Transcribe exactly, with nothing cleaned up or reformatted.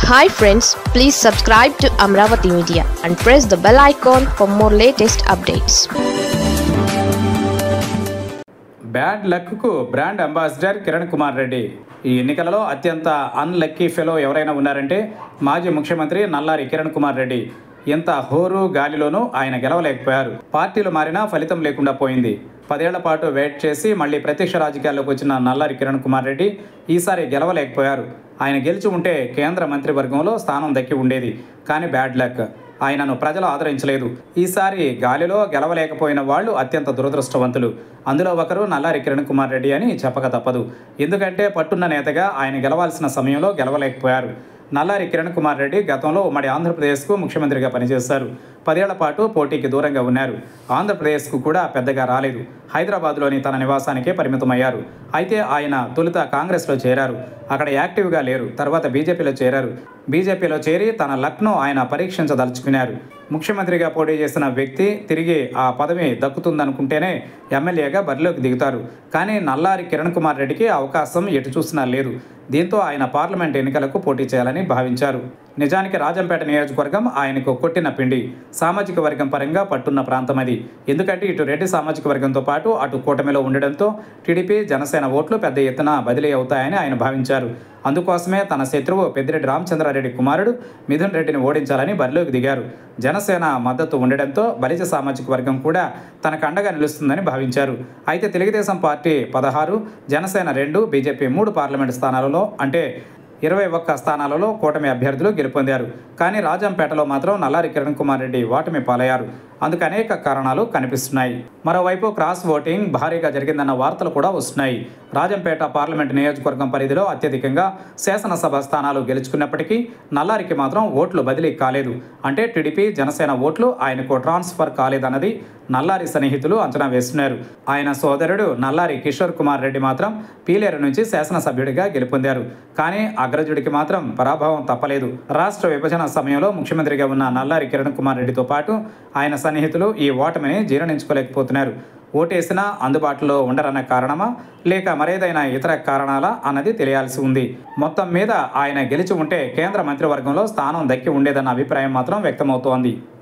Hi friends, please subscribe to Amravati Media and press the bell icon for more latest updates. Bad luck brand ambassador Kiran Kumar Reddy. ఈ ఎన్నికలలో అత్యంత unlucky fellow ఎవరైనా ఉన్నారంటే మాజీ ముఖ్యమంత్రి నల్లారి కిరణ్ కుమార్ రెడ్డి. ఎంత హోరు గాలిలోనూ ఆయన గెలవలేకపోయారు. పార్టీలు మారినా ఫలితం లేకుండా పోయింది. పదేళ్ల పాటు వెయిట్ చేసి మళ్ళీ ప్రత్యక్ష రాజకీయాల్లోకి వచ్చిన నల్లారి కిరణ్ కుమార్ రెడ్డి ఈసారి గెలవలేకపోయారు. ఆయన గెలిచి ఉంటే కేంద్ర మంత్రివర్గంలో స్థానం దక్కి ఉండేది. కానీ బ్యాడ్ లక్, ఆయనను ప్రజలు ఆదరించలేదు. ఈసారి గాలిలో గెలవలేకపోయిన వాళ్ళు అత్యంత దురదృష్టవంతులు. అందులో ఒకరు నల్లారి కిరణ్ కుమార్ రెడ్డి అని చెప్పక తప్పదు. ఎందుకంటే పట్టున్న నేతగా ఆయన గెలవాల్సిన సమయంలో గెలవలేకపోయారు. నల్లారి కిరణ్ కుమార్ రెడ్డి గతంలో ఉమ్మడి ఆంధ్రప్రదేశ్కు ముఖ్యమంత్రిగా పనిచేశారు. పదేళ్ల పాటు పోటీకి దూరంగా ఉన్నారు. ఆంధ్రప్రదేశ్కు కూడా పెద్దగా రాలేదు. హైదరాబాద్లోని తన నివాసానికే పరిమితమయ్యారు. అయితే ఆయన తొలుత కాంగ్రెస్లో చేరారు. అక్కడ యాక్టివ్గా లేరు. తర్వాత బీజేపీలో చేరారు. బీజేపీలో చేరి తన లక్ను ఆయన పరీక్షించదలుచుకున్నారు. ముఖ్యమంత్రిగా పోటీ చేసిన వ్యక్తి తిరిగి ఆ పదవి దక్కుతుందనుకుంటేనే ఎమ్మెల్యేగా బరిలోకి దిగుతారు. కానీ నల్లారి కిరణ్ కుమార్ రెడ్డికి అవకాశం ఎటు చూసినా లేదు. దీంతో ఆయన పార్లమెంట్ ఎన్నికలకు పోటీ చేయాలని భావించారు. నిజానికి రాజంపేట నియోజకవర్గం ఆయనకు కొట్టిన పిండి. సామాజిక వర్గం పరంగా పట్టున్న ప్రాంతం అది. ఎందుకంటే ఇటు రెడ్డి సామాజిక వర్గంతో పాటు అటు కూటమిలో ఉండడంతో టీడీపీ జనసేన ఓట్లు పెద్ద ఎత్తున బదిలీ అవుతాయని ఆయన భావించారు. అందుకోసమే తన శత్రువు పెద్దిరెడ్డి రామచంద్రారెడ్డి కుమారుడు మిథున్ రెడ్డిని ఓడించాలని బరిలోకి దిగారు. జనసేన మద్దతు ఉండడంతో బలిజ సామాజిక వర్గం కూడా తనకు అండగా నిలుస్తుందని భావించారు. అయితే తెలుగుదేశం పార్టీ పదహారు, జనసేన రెండు, బీజేపీ మూడు పార్లమెంటు స్థానాలలో అంటే ఇరవై ఒక్క స్థానాలలో కూటమి అభ్యర్థులు గెలుపొందారు. కానీ రాజంపేటలో మాత్రం నల్లారి కిరణ్ కుమార్ రెడ్డి ఓటమి పాలయ్యారు. అందుకు అనేక కారణాలు కనిపిస్తున్నాయి. మరోవైపు క్రాస్ ఓటింగ్ భారీగా జరిగిందన్న వార్తలు కూడా వస్తున్నాయి. రాజంపేట పార్లమెంటు నియోజకవర్గం పరిధిలో అత్యధికంగా శాసనసభ స్థానాలు గెలుచుకున్నప్పటికీ నల్లారికి మాత్రం ఓట్లు బదిలీ కాలేదు. అంటే టీడీపీ జనసేన ఓట్లు ఆయనకు ట్రాన్స్ఫర్ కాలేదన్నది నల్లారి సన్నిహితులు అంచనా వేస్తున్నారు. ఆయన సోదరుడు నల్లారి కిషోర్ కుమార్ రెడ్డి మాత్రం పీలేరు నుంచి శాసనసభ్యుడిగా గెలుపొందారు. కానీ అగ్రజుడికి మాత్రం పరాభవం తప్పలేదు. రాష్ట్ర విభజన సమయంలో ముఖ్యమంత్రిగా ఉన్న నల్లారి కిరణ్ కుమార్ రెడ్డితో పాటు ఆయన సన్నిహితులు ఈ ఓటమిని జీర్ణించుకోలేకపోతున్నారు. ఓటేసినా అందుబాటులో ఉండరన్న కారణమా లేక మరేదైనా ఇతర కారణాలా అన్నది తెలియాల్సి ఉంది. మొత్తం మీద ఆయన గెలిచి ఉంటే కేంద్ర మంత్రివర్గంలో స్థానం దక్కి ఉండేదన్న అభిప్రాయం మాత్రం వ్యక్తమవుతోంది.